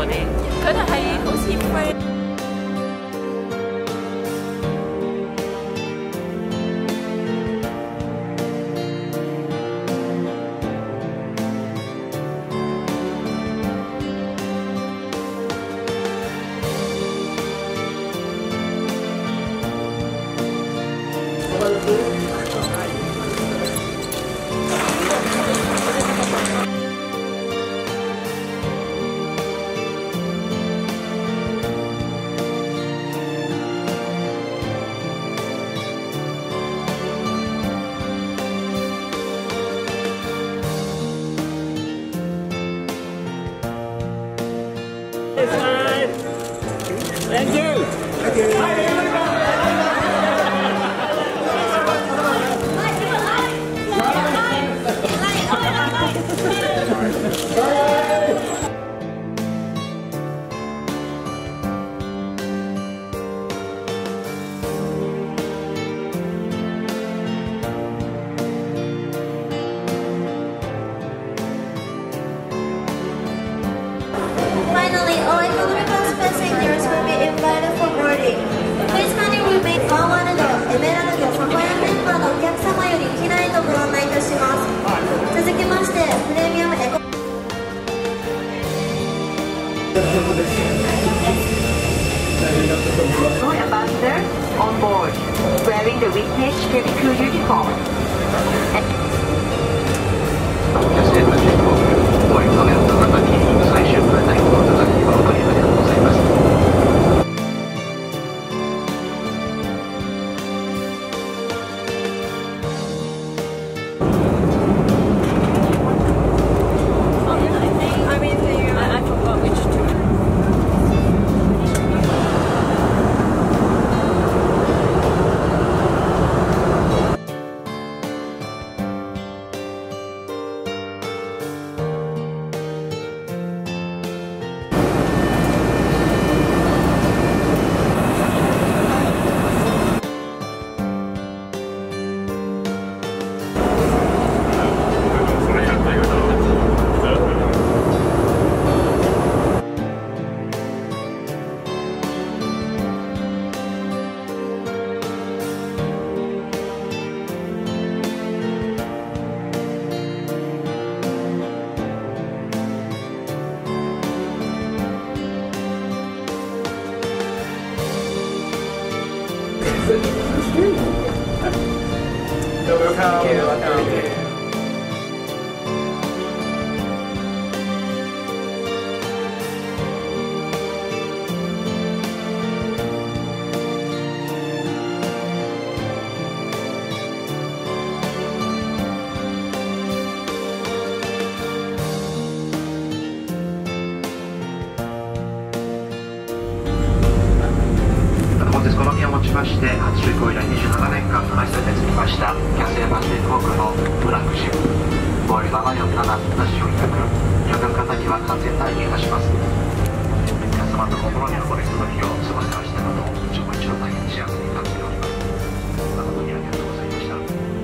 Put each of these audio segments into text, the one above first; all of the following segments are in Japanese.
邊，佢哋係好似 friend。 Thank you. Finally, all economic class passengers will be invited for boarding. Please kindly remain on one door. エメラルドサファイアメンバーのお客様より機内とご案内いたします。続きまして、プレミアムエコ Ambassador on board, wearing the vintage cabin crew uniform. おりの方々に最終プレゼントをいただき誠にありがとうございます。 Welcome. 本日この身をもちまして初就航以来27年間愛されてきましたキャセイパシフィック航空のフラッグシップボーイ747ダッシュ400旅客方には完全退避いたします。皆様と心に残るひとときを過ごせましたことを一度大変幸せに感じております。誠にありがとうございました。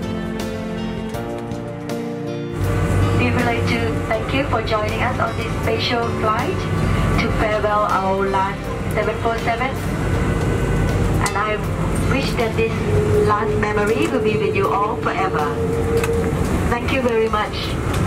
We would like to thank you for joining us on this special flight to farewell our last 747. And I wish that this last memory will be with you all forever. Thank you very much.